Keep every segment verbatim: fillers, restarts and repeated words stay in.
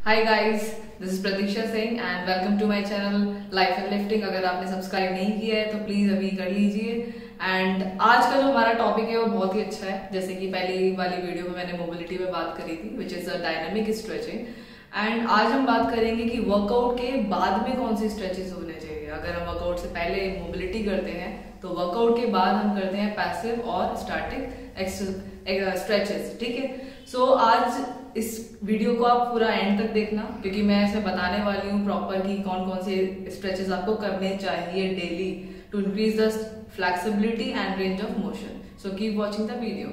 Hi guys, this is Prateeksha Singh and welcome to my channel life and lifting. अगर आपने subscribe नहीं किया है तो प्लीज अभी कर लीजिए। एंड आज का जो हमारा टॉपिक है वो बहुत ही अच्छा है। जैसे कि पहली वाली वीडियो में मैंने मोबिलिटी पे बात करी थी, which is a dynamic stretching. And आज हम बात करेंगे कि वर्कआउट के बाद में कौन सी स्ट्रेचेस होने चाहिए। अगर हम वर्कआउट से पहले मोबिलिटी करते हैं तो वर्कआउट के बाद हम करते हैं पैसिव और स्टैटिक स्ट्रेचेस। ठीक है, सो so, आज इस वीडियो को आप पूरा एंड तक देखना, क्योंकि मैं इसमें बताने वाली हूँ प्रॉपर कि कौन कौन से स्ट्रेचेस आपको करने चाहिए daily to increase the flexibility and range of motion. So keep watching the video.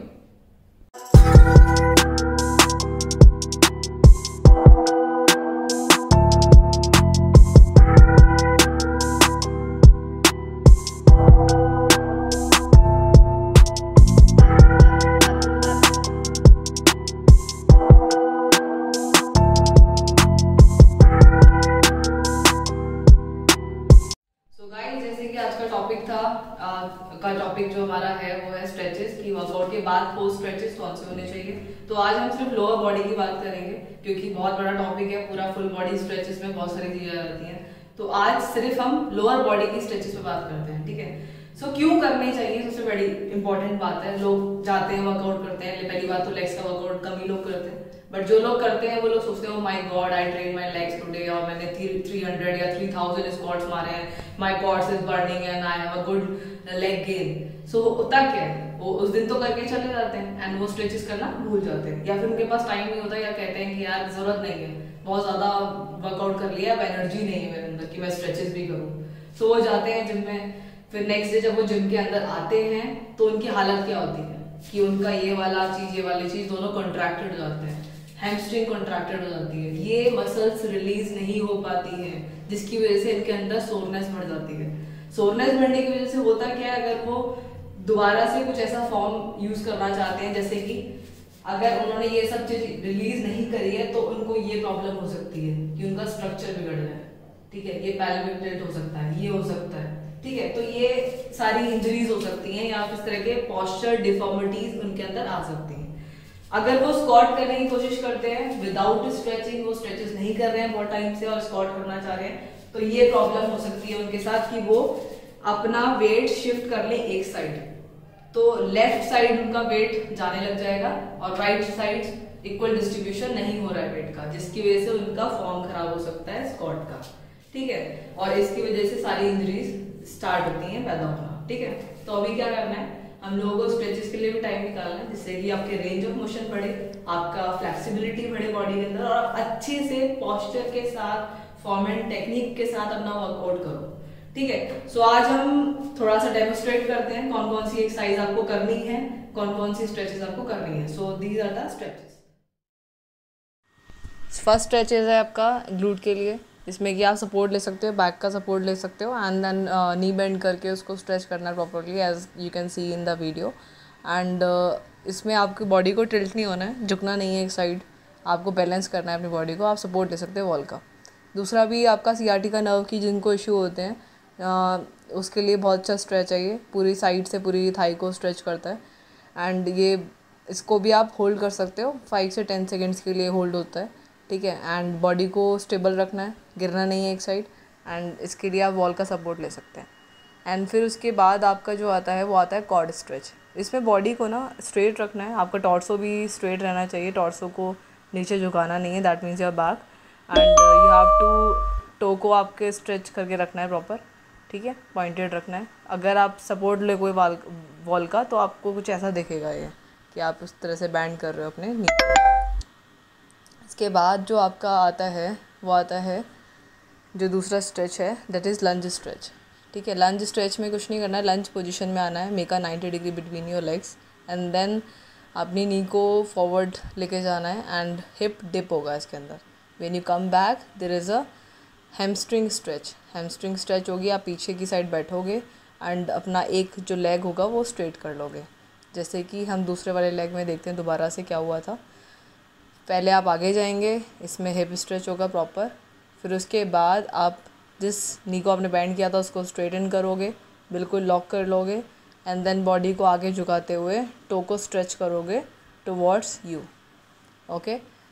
Topic था आ, का टॉपिक जो हमारा है वो है स्ट्रेचेस की वर्कआउट के बाद पोस्ट स्ट्रेचेस कौन से होने चाहिए। तो आज हम सिर्फ लोअर बॉडी की बात करेंगे, क्योंकि बहुत बड़ा टॉपिक है। पूरा फुल बॉडी स्ट्रेचेस में बहुत सारी चीजें आती हैं, तो आज सिर्फ हम लोअर बॉडी की स्ट्रेचेस पे बात करते हैं। ठीक है, सो so, क्यों करनी चाहिए, सबसे बड़ी इंपॉर्टेंट बात है। लोग जाते हैं वर्कआउट करते हैं, पहली बात तो लेग्स का वर्कआउट कम ही लोग करते हैं, बट जो लोग करते हैं वो लोग सोचते हैं my god I train my legs today, और मैंने थ्री हंड्रेड या थ्री थाउजेंड स्क्वाट्स मारे हैं, my quads is burning and I have a good leg gain. So होता क्या है, वो उस दिन तो करके चले जाते हैं एंड वो स्ट्रेचेस करना भूल जाते हैं, या फिर उनके पास टाइम नहीं होता, या कहते हैं कि यार जरूरत नहीं है, बहुत ज्यादा वर्कआउट कर लिया, अब एनर्जी नहीं है मेरे अंदर कि मैं स्ट्रेचेस भी करूँ। सो वो जाते हैं जिम में, फिर नेक्स्ट डे जब वो जिम के अंदर आते हैं तो उनकी हालत क्या होती है कि उनका ये वाला चीज ये वाली चीज दोनों कॉन्ट्रैक्टेड हो जाते हैं, हैमस्ट्रिंग कॉन्ट्रैक्टेड हो जाती है, ये मसल्स रिलीज नहीं हो पाती है, जिसकी वजह से इनके अंदर सोरनेस बढ़ जाती है। सोरनेस बढ़ने की वजह से होता क्या है, अगर वो दोबारा से कुछ ऐसा फॉर्म यूज करना चाहते हैं, जैसे कि अगर उन्होंने ये सब चीज रिलीज नहीं करी है तो उनको ये प्रॉब्लम हो सकती है कि उनका स्ट्रक्चर बिगड़ जाए। ठीक है, ये पैल्पेब्रेट हो सकता है, ये हो सकता है। ठीक है, तो ये सारी इंजरीज हो सकती हैं, या फिर इस तरह के पॉस्चर डिफॉर्मिटीज उनके अंदर आ सकती हैं। अगर वो स्क्वाट करने की कोशिश करते हैं विदाउट स्ट्रेचिंग, वो स्ट्रेचेस नहीं कर रहे हैं बहुत टाइम से और स्क्वाट करना चाह रहे हैं, तो ये प्रॉब्लम हो सकती है उनके साथ कि वो अपना वेट शिफ्ट कर ले एक साइड, तो लेफ्ट साइड उनका वेट जाने लग जाएगा और राइट साइड इक्वल डिस्ट्रीब्यूशन नहीं हो रहा है वेट का, जिसकी वजह से उनका फॉर्म खराब हो सकता है स्क्वाट का। ठीक है, और इसकी वजह से सारी इंजरीज स्टार्ट होती हैं पैदा होना। ठीक है, तो अभी क्या करना है, हम लोगों को स्ट्रेचेस के लिए भी टाइम निकालना है, जिससे कि आपके रेंज ऑफ मोशन बढ़े, आपका फ्लेक्सिबिलिटी बढ़े बॉडी के अंदर, और अच्छे से पोस्चर के साथ फॉर्म एंड टेक्निक के साथ अपना वर्कआउट करो। ठीक है, सो आज हम थोड़ा सा डेमोस्ट्रेट करते हैं कौन कौन सी एक्सरसाइज आपको करनी है, कौन कौन सी स्ट्रेचेस आपको करनी है। So these are the stretches. First stretches है आपका ग्लूट के लिए, इसमें कि आप सपोर्ट ले सकते हो, बैक का सपोर्ट ले सकते हो, एंड देन नी बेंड करके उसको स्ट्रेच करना properly as you can see in the video. And इसमें आपकी बॉडी को टिल्ट नहीं होना है, झुकना नहीं है एक साइड, आपको बैलेंस करना है अपनी बॉडी को। आप सपोर्ट ले सकते हो वॉल का। दूसरा भी आपका सियाटिका नर्व की जिनको इशू होते हैं, uh, उसके लिए बहुत अच्छा स्ट्रेच है ये, पूरी साइड से पूरी थाई को स्ट्रेच करता है। एंड ये इसको भी आप होल्ड कर सकते हो, फाइव से टेन सेकेंड्स के लिए होल्ड होता है। ठीक है, एंड बॉडी को स्टेबल रखना है, गिरना नहीं है एक साइड, एंड इसके लिए आप वॉल का सपोर्ट ले सकते हैं। एंड फिर उसके बाद आपका जो आता है वो आता है कॉर्ड स्ट्रेच। इसमें बॉडी को ना स्ट्रेट रखना है, आपका टॉर्सो भी स्ट्रेट रहना चाहिए, टॉर्सो को नीचे झुकाना नहीं है, that means your back, and you have to toe को आपके स्ट्रेच करके रखना है प्रॉपर। ठीक है, पॉइंटेड रखना है। अगर आप सपोर्ट ले कोई वॉल वॉल का तो आपको कुछ ऐसा दिखेगा ये कि आप उस तरह से बैंड कर रहे हो अपने नी। इसके बाद जो आपका आता है वो आता है जो दूसरा स्ट्रेच है, दैट इज़ लंज स्ट्रेच। ठीक है, लंज स्ट्रेच में कुछ नहीं करना है, लंज पोजीशन में आना है, make a ninety degree between your legs, and then अपनी नी को फॉरवर्ड लेके जाना है, एंड हिप डिप होगा इसके अंदर। When you come back there is a hamstring stretch. Hamstring stretch होगी, आप पीछे की साइड बैठोगे एंड अपना एक जो लेग होगा वो स्ट्रेट कर लोगे, जैसे कि हम दूसरे वाले लेग में देखते हैं दोबारा से क्या हुआ था। पहले आप आगे जाएंगे, इसमें हिप स्ट्रेच होगा प्रॉपर, फिर उसके बाद आप जिस नी को आपने बैंड किया था उसको स्ट्रेटन करोगे, बिल्कुल लॉक कर लोगे, एंड देन बॉडी को आगे झुकाते हुए टो को स्ट्रेच करोगे टुवर्ड्स यू। ओके,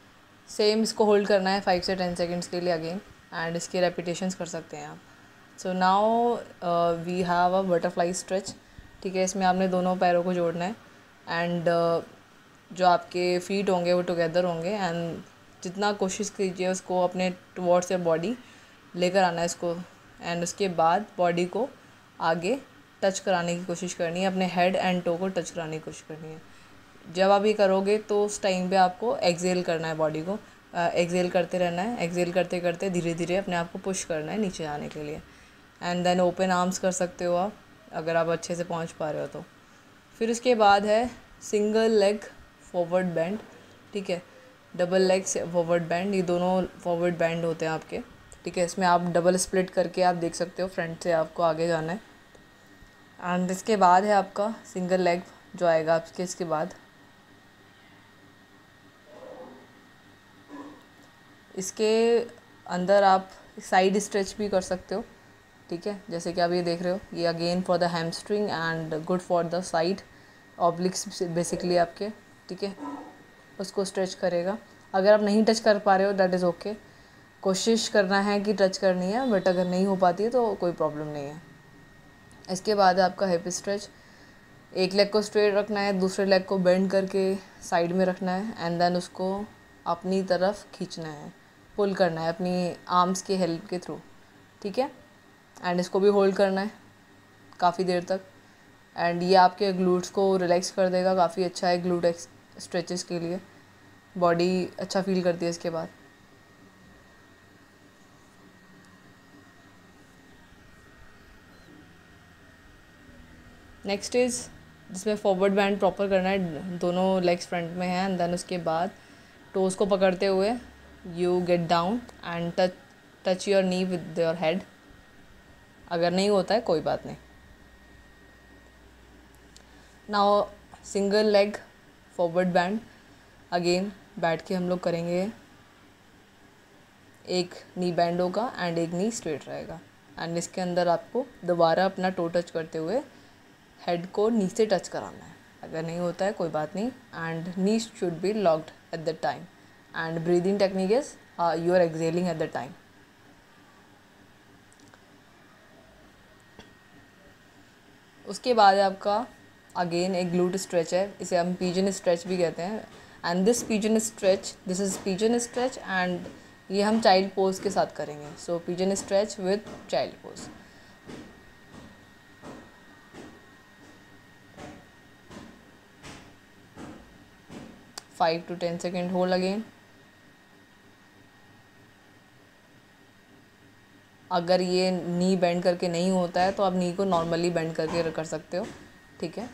सेम इसको होल्ड करना है फाइव से टेन सेकेंड्स के लिए अगेन, एंड इसके रेपिटेशंस कर सकते हैं आप। So now we have a butterfly stretch. ठीक है, इसमें आपने दोनों पैरों को जोड़ना है एंड uh, जो आपके फीट होंगे वो टुगेदर होंगे, एंड जितना कोशिश कीजिए उसको अपने टुवर्ड्स योर बॉडी लेकर आना है इसको, एंड उसके बाद बॉडी को आगे टच कराने की कोशिश करनी है, अपने हेड एंड टो को टच कराने की कोशिश करनी है। जब आप ये करोगे तो उस टाइम पे आपको एक्सेल करना है, बॉडी को एक्सेल करते रहना है, एक्सेल करते करते धीरे धीरे अपने आप को पुश करना है नीचे आने के लिए। एंड देन ओपन आर्म्स कर सकते हो आप अगर आप अच्छे से पहुंच पा रहे हो तो। फिर उसके बाद है सिंगल लेग फॉरवर्ड बेंड। ठीक है, डबल लेग फॉरवर्ड बेंड, ये दोनों फॉरवर्ड बेंड होते हैं आपके। ठीक है, इसमें आप डबल स्प्लिट करके आप देख सकते हो, फ्रंट से आपको आगे जाना है। एंड इसके बाद है आपका सिंगल लेग जो आएगा आपके इसके बाद। इसके अंदर आप साइड स्ट्रेच भी कर सकते हो। ठीक है, जैसे कि आप ये देख रहे हो, ये again for the hamstring and good for the side obliques basically आपके। ठीक है, उसको स्ट्रेच करेगा। अगर आप नहीं टच कर पा रहे हो दैट इज़ ओके, कोशिश करना है कि टच करनी है, बट अगर नहीं हो पाती है तो कोई प्रॉब्लम नहीं है। इसके बाद है आपका हिप स्ट्रेच। एक लेग को स्ट्रेट रखना है, दूसरे लेग को बेंड करके साइड में रखना है, एंड देन उसको अपनी तरफ खींचना है, पुल करना है अपनी आर्म्स के हेल्प के थ्रू। ठीक है, एंड इसको भी होल्ड करना है काफ़ी देर तक, एंड ये आपके ग्लूट्स को रिलैक्स कर देगा। काफ़ी अच्छा है ग्लूट स्ट्रेचेस के लिए, बॉडी अच्छा फील करती है इसके बाद। नेक्स्ट इज़ जिसमें फॉरवर्ड बैंड प्रॉपर करना है, दोनों लेग्स फ्रंट में हैं, एंड देन उसके बाद टोज़ को पकड़ते हुए you get down and touch touch your knee with your head. अगर नहीं होता है कोई बात नहीं। Now single leg forward bend, again बैठ के हम लोग करेंगे। एक नी बैंड होगा एंड एक नी स्ट्रेट रहेगा, एंड इसके अंदर आपको दोबारा अपना टो टच करते हुए हेड को नी से टच कराना है। अगर नहीं होता है कोई बात नहीं, and knee should be locked at the time, and breathing technique is you are exhaling at the time. उसके बाद आपका अगेन एक ग्लूट स्ट्रेच है, इसे हम पिजन स्ट्रेच भी कहते हैं। And this pigeon stretch this is pigeon stretch and ये हम चाइल्ड पोज के साथ करेंगे। So pigeon stretch with child pose. Five to ten second hold again. अगर ये नी बेंड करके नहीं होता है तो आप नी को नॉर्मली बेंड करके कर सकते हो। ठीक है,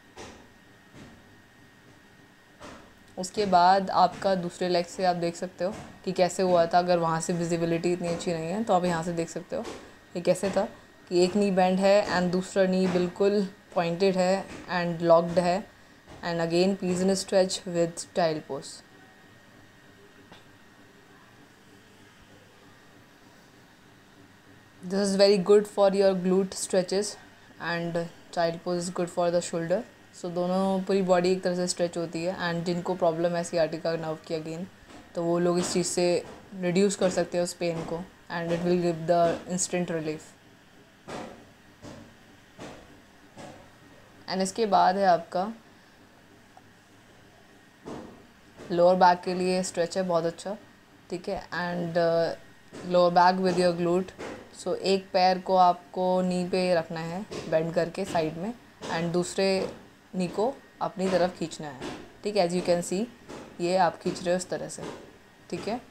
उसके बाद आपका दूसरे लेग से आप देख सकते हो कि कैसे हुआ था। अगर वहाँ से विजिबिलिटी इतनी अच्छी नहीं है तो आप यहाँ से देख सकते हो ये कैसे था कि एक नी बेंड है एंड दूसरा नी बिल्कुल पॉइंटेड है एंड लॉक्ड है, and again pigeon stretch with child pose. This is very good for your glute stretches and child pose is good for the shoulder. So दोनों पूरी बॉडी एक तरह से स्ट्रेच होती है, एंड जिनको प्रॉब्लम है सियाटिका नर्व की अगेन, तो वो लोग इस चीज़ से रिड्यूस कर सकते हो उस पेन को, and it will give the instant relief. And इसके बाद है आपका लोअर बैक के लिए स्ट्रेच है बहुत अच्छा। ठीक है, and lower back with your glute. So एक पैर को आपको नी पे रखना है बेंड करके साइड में, एंड दूसरे नी को अपनी तरफ खींचना है। ठीक है, एज यू कैन सी ये आप खींच रहे हो इस तरह से। ठीक है,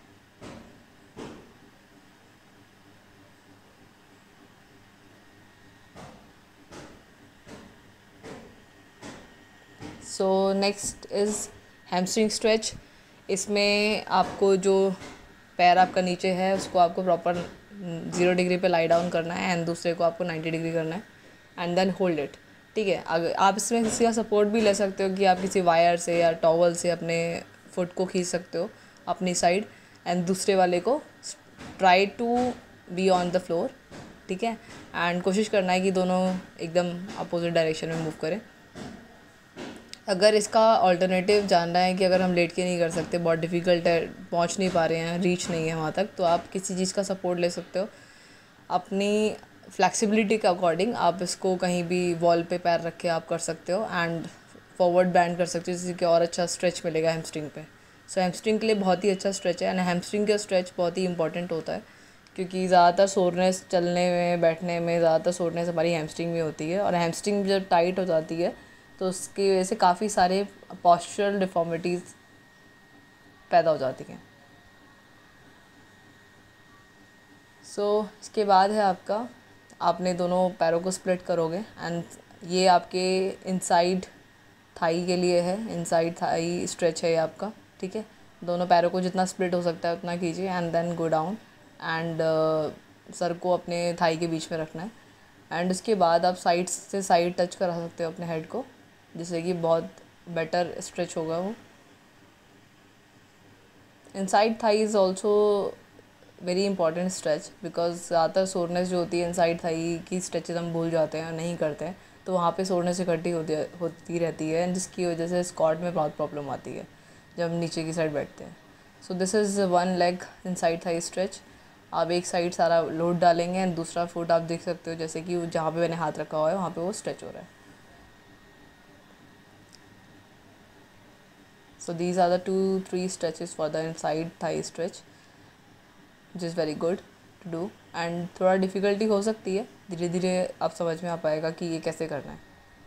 so next is hamstring stretch. इसमें आपको जो पैर आपका नीचे है उसको आपको प्रॉपर ज़ीरो डिग्री पे लाई डाउन करना है, एंड दूसरे को आपको नाइन्टी डिग्री करना है, एंड देन होल्ड इट। ठीक है, अगर आप इसमें किसी का सपोर्ट भी ले सकते हो कि आप किसी वायर से या टॉवल से अपने फुट को खींच सकते हो अपनी साइड, एंड दूसरे वाले को try to be on the floor. ठीक है, एंड कोशिश करना है कि दोनों एकदम अपोजिट डायरेक्शन में मूव करें। अगर इसका ऑल्टरनेटिव जानना है कि अगर हम लेट के नहीं कर सकते, बहुत डिफ़िकल्ट है, पहुंच नहीं पा रहे हैं, रीच नहीं है वहाँ तक, तो आप किसी चीज़ का सपोर्ट ले सकते हो। अपनी फ्लेक्सिबिलिटी के अकॉर्डिंग आप इसको कहीं भी वॉल पे पैर रख के आप कर सकते हो एंड फॉरवर्ड बैंड कर सकते हो, जिससे कि और अच्छा स्ट्रेच मिलेगा हैमस्ट्रिंग पे। सो हैमस्ट्रिंग के लिए बहुत ही अच्छा स्ट्रेच है एंड हैमस्ट्रिंग का स्ट्रेच बहुत ही इंपॉर्टेंट होता है, क्योंकि ज़्यादातर सोरनेस चलने में, बैठने में ज़्यादातर सोरनेस हमारी हैमस्ट्रिंग में होती है, और हैमस्ट्रिंग जब टाइट हो जाती है तो उसकी वजह से काफ़ी सारे पॉस्चरल डिफॉर्मिटीज़ पैदा हो जाती हैं। सो so, इसके बाद है आपका, आपने दोनों पैरों को स्प्लिट करोगे एंड ये आपके इनसाइड थाई के लिए है, इनसाइड थाई स्ट्रेच है ये आपका, ठीक है। दोनों पैरों को जितना स्प्लिट हो सकता है उतना कीजिए and then go down and सर को अपने थाई के बीच में रखना है एंड उसके बाद आप साइड से साइड टच करा सकते हो अपने हेड को, जिससे कि बहुत बेटर स्ट्रेच होगा वो। Inside thigh is also very important stretch, because ज़्यादातर सोरनेस जो होती है इनसाइड थाई की स्ट्रेचेज हम भूल जाते हैं, नहीं करते हैं, तो वहाँ पे सोरनेस इकट्ठी होती होती रहती है एंड जिसकी वजह से स्क्वाट में बहुत प्रॉब्लम आती है जब हम नीचे की साइड बैठते हैं। So this is one leg inside thigh stretch. आप एक साइड सारा लोड डालेंगे एंड दूसरा फुट आप देख सकते हो, जैसे कि जहाँ पे मैंने हाथ रखा हुआ है वहाँ पे वो स्ट्रेच हो रहा है। So these are the two three stretches for the inside thigh stretch, which is very good to do and थोड़ा डिफ़िकल्टी हो सकती है, धीरे धीरे आप समझ में आ पाएगा कि ये कैसे करना है,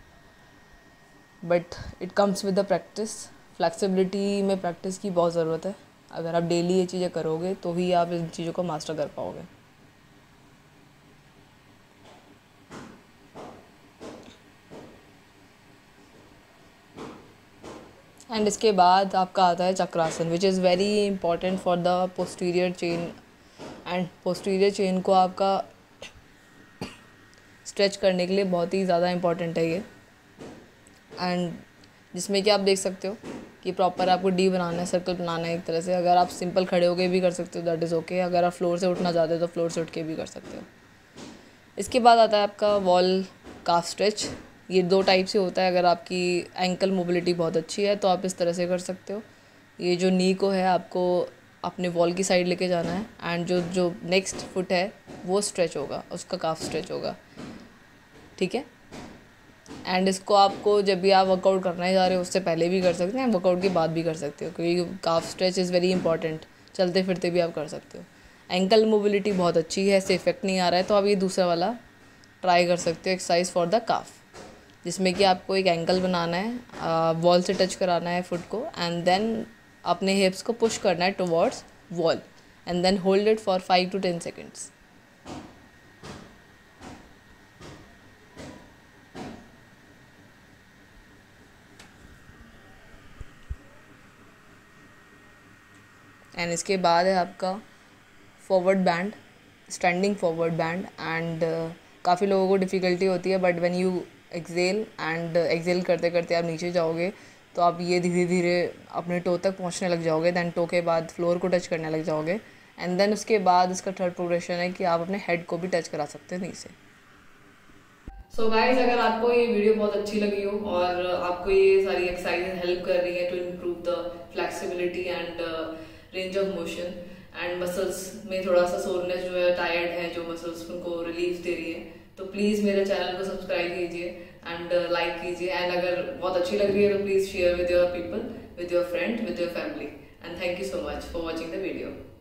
but it comes with the practice. Flexibility में प्रैक्टिस की बहुत ज़रूरत है। अगर आप डेली ये चीज़ें करोगे तो ही आप इन चीज़ों को मास्टर कर पाओगे। एंड इसके बाद आपका आता है chakrasana, which is very important for the posterior chain and posterior chain को आपका स्ट्रेच करने के लिए बहुत ही ज़्यादा इंपॉर्टेंट है ये। एंड जिसमें कि आप देख सकते हो कि प्रॉपर आपको डी बनाना है, सर्कल बनाना है एक तरह से। अगर आप सिंपल खड़े होके भी कर सकते हो, दैट इज़ ओके। अगर आप फ्लोर से उठना चाहते हो तो फ्लोर से उठ के भी कर सकते हो। इसके बाद आता है आपका वॉल काफ स्ट्रेच। ये दो टाइप से होता है। अगर आपकी एंकल मोबिलिटी बहुत अच्छी है तो आप इस तरह से कर सकते हो। ये जो नी को है आपको अपने वॉल की साइड लेके जाना है एंड जो जो नेक्स्ट फुट है वो स्ट्रेच होगा, उसका काफ स्ट्रेच होगा, ठीक है। एंड इसको आपको जब भी आप वर्कआउट करने जा रहे हो उससे पहले भी कर सकते हैं, वर्कआउट के बाद भी कर सकते हो, क्योंकि calf stretch is very important. चलते फिरते भी आप कर सकते हो। एंकल मोबिलिटी बहुत अच्छी है, इससे इफेक्ट नहीं आ रहा है तो आप ये दूसरा वाला ट्राई कर सकते हो, एक्सरसाइज फॉर द काफ, जिसमें कि आपको एक एंकल बनाना है, वॉल से टच कराना है फुट को एंड देन अपने हिप्स को पुश करना है towards wall and then hold it for five to ten seconds. And इसके बाद है आपका forward bend, standing forward bend. And काफ़ी लोगों को डिफ़िकल्टी होती है, but when you exhale and exhale करते करते आप नीचे जाओगे तो आप ये धीरे धीरे अपने टो तक पहुंचने लग जाओगे। दैन टो के बाद फ्लोर को टच करने लग जाओगे एंड देन उसके बाद इसका थर्ड प्रोग्रेशन है कि आप अपने हेड को भी टच करा सकते हैं नीचे। सो so गाइज, अगर आपको ये वीडियो बहुत अच्छी लगी हो और आपको ये सारी एक्सरसाइज हेल्प कर रही है to improve the flexibility and range of motion and muscles में थोड़ा सा सोरनेस जो है, टायर्ड है जो मसल्स, उनको रिलीफ दे रही है, तो प्लीज़ मेरे चैनल को सब्सक्राइब कीजिए एंड लाइक कीजिए। एंड अगर बहुत अच्छी लग रही है तो please share with your people, with your friend, with your family. And thank you so much for watching the video.